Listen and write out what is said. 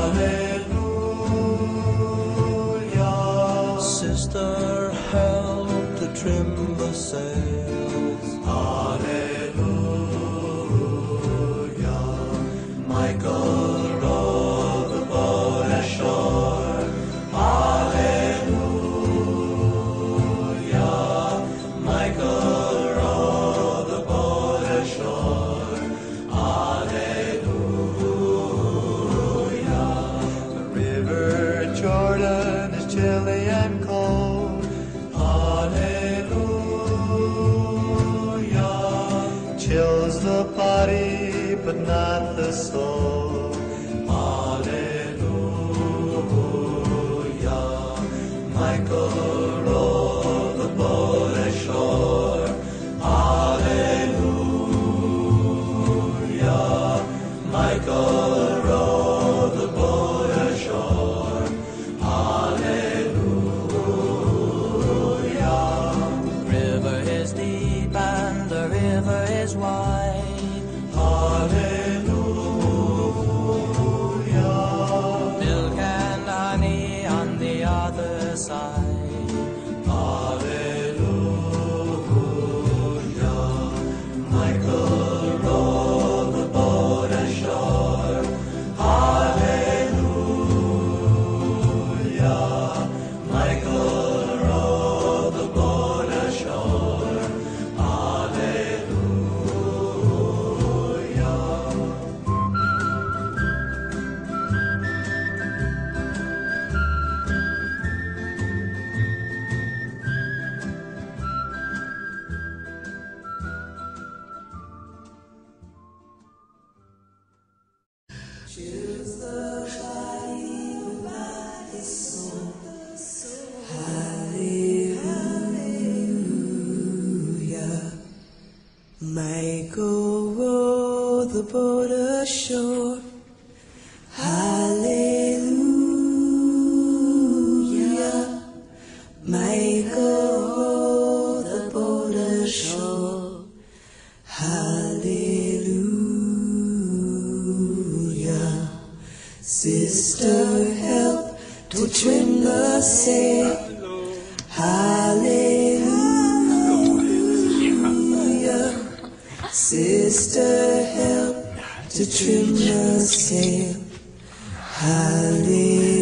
Hallelujah. Sister, help to trim the sails. Hallelujah. Michael, row the boat ashore. Hallelujah. Michael, row the boat ashore. Hallelujah. The river Jordan is chilly and cold. Hallelujah. Chills the body but not the soul. Hallelujah. Michael, row the boat ashore. Hallelujah. Michael, row the boat ashore. Hallelujah. The river is deep and the river is wide. Hallelujah. Milk and honey on the other side. Hallelujah. Michael, row the boat ashore. Hallelujah. Michael, row the boat ashore. Hallelujah. Choose the body by his soul. Hallelujah. Michael, row the boat ashore. Hallelujah. Michael, row the boat ashore. Hallelujah. Sister, help to trim the sail. Hallelujah. Sister, help to trim the sail. Hallelujah.